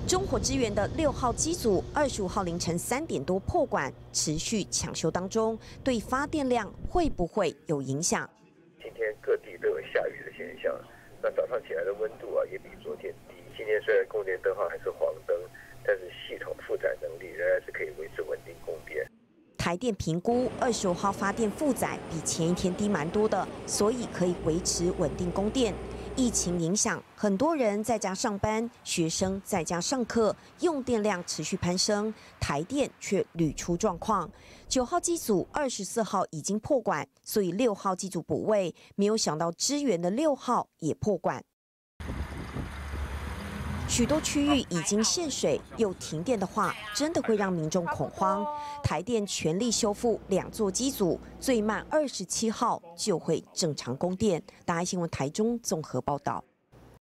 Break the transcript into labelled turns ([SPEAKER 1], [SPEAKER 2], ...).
[SPEAKER 1] 中火支援的6号机组25号凌晨3点多破管，持续抢修当中，对发电量会不会有影响？
[SPEAKER 2] 今天各地都有下雨的现象，那早上起来的温度也比昨天低。今天虽然供电灯号还是黄灯，但是系统负载能力仍然是可以维持稳定供电。
[SPEAKER 1] 台电评估25号发电负载比前一天低蛮多的，所以可以维持稳定供电。疫情影响，很多人在家上班，学生在家上课，用电量持续攀升，台电却屡出状况。9号机组24号已经破管，所以6号机组补位，没有想到支援的6号也破管。许多区域已经限水，又停电的话，真的会让民众恐慌。台电全力修复2座机组，最慢27号就会正常供电。大爱新闻台中综合报道。